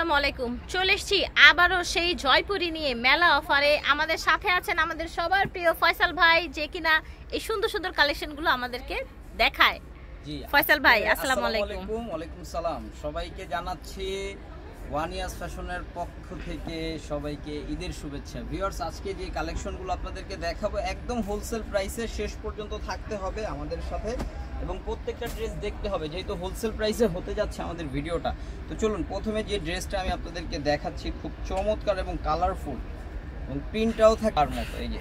আসসালামু আলাইকুম। চলে এসেছি আবারও সেই জয়পুরি নিয়ে মেলা অফারে। আমাদের সাথে আছেন আমাদের সবার প্রিয় ফয়সাল ভাই, যে কিনা এই সুন্দর সুন্দর কালেকশনগুলো আমাদেরকে দেখায়। জি ফয়সাল ভাই, আসসালামু আলাইকুম। ওয়ালাইকুম সালাম। সবাইকে জানাচ্ছি ওয়ান ইয়ার্স ফ্যাশনের পক্ষ থেকে সবাইকে ঈদের শুভেচ্ছা। ভিউয়ার্স, আজকে যে কালেকশনগুলো আপনাদেরকে দেখাবো একদম হোলসেল প্রাইসে, শেষ পর্যন্ত থাকতে হবে আমাদের সাথে এবং প্রত্যেকটা ড্রেস দেখতে হবে, যেহেতু হোলসেল প্রাইসে হতে যাচ্ছে আমাদের ভিডিওটা। তো চলুন, প্রথমে যে ড্রেসটা আমি আপনাদেরকে দেখাচ্ছি খুব চমৎকার এবং কালারফুল এবং প্রিন্টটাও থাকার মতো। এই যে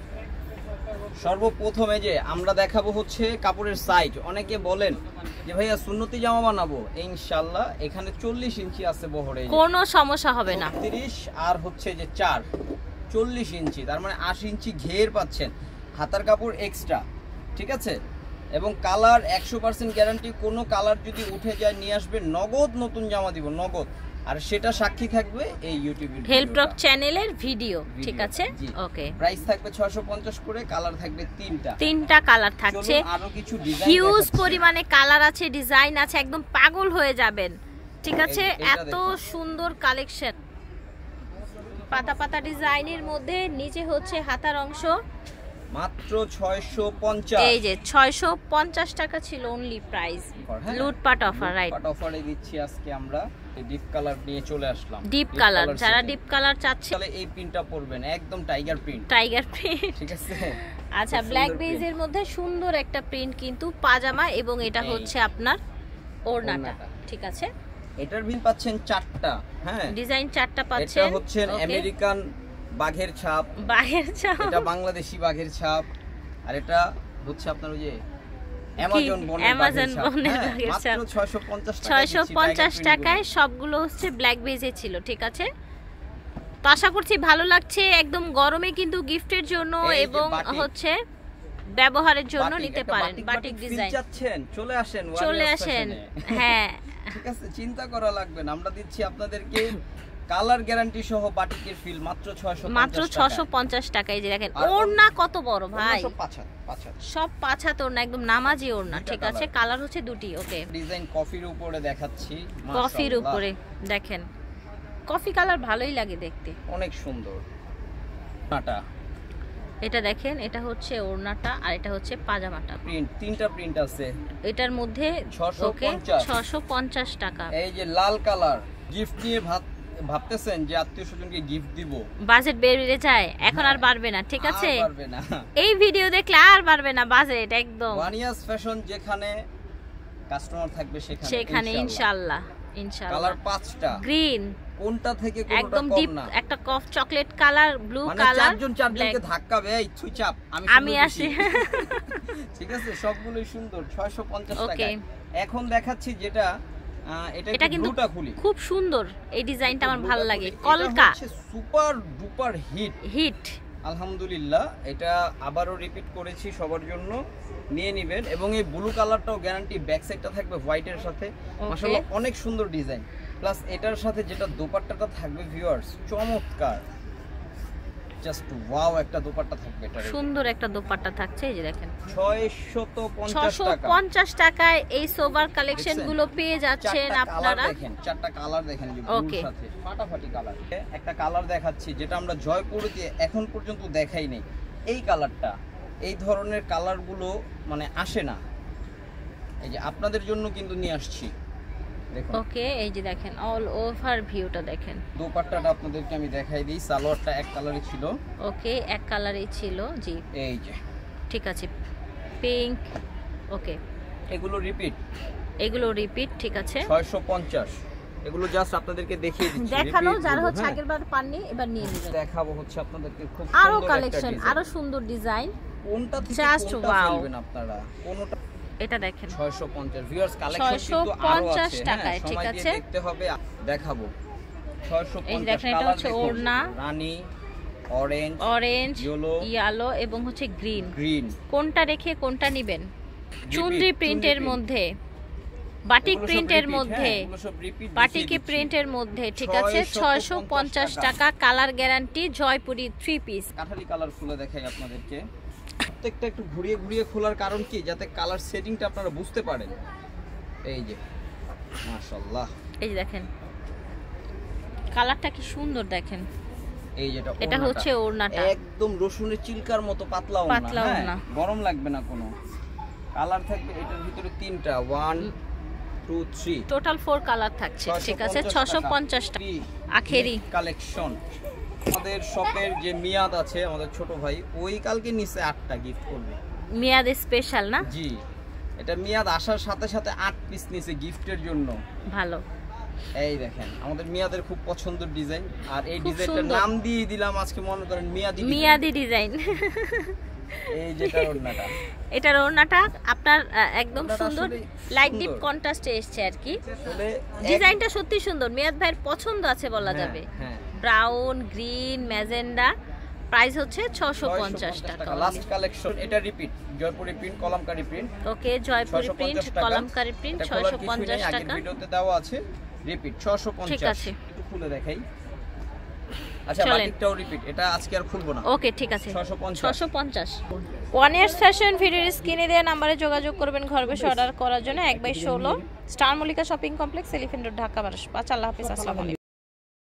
সর্বপ্রথমে যে আমরা দেখাবো হচ্ছে কাপড়ের সাইজ। অনেকে বলেন যে ভাইয়া সুন্নতি জামা বানাবো, ইনশাআল্লাহ এখানে 40 ইঞ্চি আছে বহরে, কোনো সমস্যা হবে না। 30 আর হচ্ছে যে 4 40 ইঞ্চি, তার মানে 80 ইঞ্চি ঘের পাচ্ছেন। হাতার কাপড় এক্সট্রা, ঠিক আছে? এবং কালার 100% গ্যারান্টি। কোনো কালার যদি উঠে যায় নিয়ে আসবে, নগদ নতুন জামা দিব, নগদ। আর সেটা সাক্ষী থাকবে এই ইউটিউব হেল্পডক চ্যানেলের ভিডিও, ঠিক আছে? ওকে, প্রাইস থাকবে 650 করে, কালার থাকবে তিনটা কালার থাকছে। আরো কিছু ডিজাইন, হিউজ পরিমাণে কালার আছে, ডিজাইন আছে, একদম পাগল হয়ে যাবেন, ঠিক আছে? এত সুন্দর কালেকশন, পাতা পাতা ডিজাইনের মধ্যে। নিচে হচ্ছে হাতার অংশ, মাত্র 650। এই যে 650 টাকা ছিল অনলি প্রাইস। লুটপাট অফার, রাইট? লুটপাট অফারে দিচ্ছি আজকে আমরা। ডিপ কালার নিয়ে চলে আসলাম। ডিপ কালার, যারা ডিপ কালার চাচ্ছে তাহলে এই প্রিন্টটা পরবেন, একদম টাইগার প্রিন্ট। টাইগার প্রিন্ট, ঠিক আছে? আচ্ছা, ব্ল্যাক বেজের মধ্যে সুন্দর একটা প্রিন্ট কিন্তু পাজামা, এবং এটা হচ্ছে আপনার ওড়নাটা, ঠিক আছে? এটার বিল পাচ্ছেন 4টা, হ্যাঁ ডিজাইন 4টা পাচ্ছেন। এটা হচ্ছে আমেরিকান বাঘের ছাপ, এটা বাংলাদেশি বাঘের ছাপ, আর এটা হচ্ছে আপনার ওই যে অ্যামাজন বনের বাঘের ছাপ। মাত্র 650 টাকায় সবগুলো হচ্ছে ব্ল্যাক বেজে ছিল, ঠিক আছে? তো আশা করছি ভালো লাগছে। একদম গরমে কিন্তু গিফটের জন্য এবং হচ্ছে ব্যবহারের জন্য নিতে পারেন। বাটিক ডিজাইন চাচ্ছেন, চলে আসেন, হ্যাঁ ঠিক আছে, চিন্তা করা লাগবে না। আমরা দিচ্ছি আপনাদেরকে কালার গ্যারান্টি সহ বাটিকের ফিল মাত্র 650 টাকায়। যে দেখেন ওড়না কত বড় ভাই, সব পাছাত ওড়না, একদম নামাজি ওড়না, ঠিক আছে? কালার হচ্ছে দুটি। ওকে, ডিজাইন কফির উপরে দেখাচ্ছি, কফির উপরে দেখেন, কফি কালার ভালোই লাগে দেখতে, অনেক সুন্দর। এটা দেখেন, এটা হচ্ছে ওড়নাটা আর এটা হচ্ছে পাজামাটা। প্রিন্ট, তিনটা প্রিন্ট আছে এটার মধ্যে। 650 টাকা। এই যে লাল কালার, গিফট নিয়ে ভাবতেছেন যে আত্মীয় স্বজনকে গিফট দিব, বাজেট বেড়ে যায়, এখন আর বাড়বে না, ঠিক আছে? এই ভিডিও দেখলে আর বাড়বে না বাজেট, একদম ওয়ান ইয়ার্স ফ্যাশন, যেখানে কাস্টমার থাকবে সেখানে ইনশাআল্লাহ। কালার 5টা, গ্রিন, কোনটা থেকে কোনটা একদম ডিপ, একটা coffee chocolate colour, blue colour, চারজনকে ধাক্কাবে, এই ছুই চাপ আমি আসি, ঠিক আছে? সবগুলোই সুন্দর। 650 টাকা। এখন দেখাচ্ছি যেটা, এটা কিন্তু খুব সুন্দর। এই ডিজাইনটা আমার ভালো লাগে, কলকা, সুপার ডুপার হিট। আলহামদুলিল্লাহ, এটা আবারও রিপিট করেছি সবার জন্য, নিয়ে নেবেন। এবং এই ব্লু কালারটাও গ্যারান্টি, ব্যাক সাইডটা থাকবে হোয়াইটের সাথে, মাশাআল্লাহ অনেক সুন্দর ডিজাইন। প্লাস এটার সাথে যেটা দোপাট্টাটা থাকবে ভিউয়ার্স, চমৎকার, জাস্ট ওয়াও একটা দোপাট্টা থাকবে। এটা সুন্দর একটা দোপাট্টা থাকছে। এই যে দেখেন 650 টাকায় এই সোবার কালেকশন গুলো পেয়ে যাচ্ছেন আপনারা। দেখেন 4টা কালার দেখেন, যে ব্লুর সাথে ফাটাফাটি কালার। একটা কালার দেখাচ্ছি যেটা আমরা জয়পুরিতে এখন পর্যন্ত দেখাই নাই। এই কালারটা, এই ধরনের কালারগুলো মানে আসে না, এই যে আপনাদের জন্য কিন্তু নিয়ে আসছি। ওকে, এই যে দেখেন অল ওভার ভিউটা দেখেন। দোপাট্টাটা আপনাদেরকে আমি দেখাই দিই। সালোয়ারটা এক কালারে ছিল। ওকে, এক কালারেই ছিল, জি এই যে, ঠিক আছে, পিঙ্ক। ওকে, এগুলো রিপিট, ঠিক আছে। 650, এগুলো জাস্ট আপনাদেরকে দেখিয়ে দিচ্ছি, দেখানো যারা হচ্ছে আগেরবার পাননি, এবার নিয়ে নেবেন। দেখাবো হচ্ছে আপনাদেরকে খুব আরো কালেকশন, আরো সুন্দর ডিজাইন। কোনটা থেকে কোনটা ফেলবেন আপনারা? কোনটা? এটা দেখেন 650। ভিউয়ার্স, কালেকশন কিন্তু আরো আছে, টাকায়, ঠিক আছে? দেখতে হবে, দেখাবো। 650। এই দেখেন, এটা হচ্ছে ওড়না, রানী, অরেঞ্জ, ইয়েলো এবং হচ্ছে গ্রিন। কোনটা রেখে কোনটা নেবেন? চুনরি প্রিন্টের মধ্যে, বাটিক প্রিন্টের মধ্যে, বাটিকে প্রিন্টের মধ্যে, ঠিক আছে? 650 টাকা, কালার গ্যারান্টি, জয়পুরি 3 পিস। কাঠালি কালার খুলে দেখাই আপনাদেরকে। প্রত্যেকটা একটু ঘুরিয়ে ঘুরিয়ে খোলার কারণ কি, যাতে কালার সেটিংটা আপনারা বুঝতে পারেন। এই যে মাশাআল্লাহ, এই যে দেখেন কালারটা কি সুন্দর দেখেন। এই যেটা এটা হচ্ছে ওড়নাটা, একদম রসুনের চিলকার মতো পাতলা ওড়না, গরম লাগবে না কোনো। কালার থাকবে এটার ভিতরে 3টা, 1 2 3, টোটাল 4 কালার থাকছে। ঠিক আছে, 650 টাকা আখেরি কালেকশন। আমাদের শপের যে মিয়াদ আছে আমাদের ছোট ভাই, ওই কালকে নিচে 8টা গিফট করবে। মিয়াদ স্পেশাল না? জি, এটা মিয়াদ আসার সাথে সাথে 8 পিস নিচে গিফটের জন্য। ভালো। এই দেখেন আমাদের মিয়াদের খুব পছন্দের ডিজাইন, আর এই ডিজাইনটার নাম দিয়ে দিলাম আজকে, মনে করেন মিয়াদি ডিজাইন। এই যেটা ওড়নাটা, এটার ওড়নাটা আপনার একদম সুন্দর লাইট ডিপ কন্ট্রাস্টে এসেছে আর কি। ডিজাইনটা সত্যি সুন্দর, মিয়াদ ভাইয়ের পছন্দ আছে বলা যাবে। Brown, green, magenta. প্রাইস হচ্ছে 650 টাকা। লাস্ট কালেকশন, এটা repeat Jaipuri print, Kalamkari print. Okay, Jaipuri print, Kalamkari print, 650 টাকা। আগের ভিডিওতে দেওয়া আছে, রিপিট 650। ঠিক আছে, একটু খুলে দেখাই। আচ্ছা, বাটিকটাও রিপিট, এটা আজকে আর খুলবো না। ওকে, ঠিক আছে, 650। ওয়ান ইয়ার্স ফ্যাশন ভিডিওর স্ক্রিনে দেওয়া নম্বরে যোগাযোগ করবেন ঘর বসে অর্ডার করার জন্য। 1/16 star Mallika shopping complex, elephant road, Dhaka 12। Allah হাফেজ, আসসালামু আলাইকুম।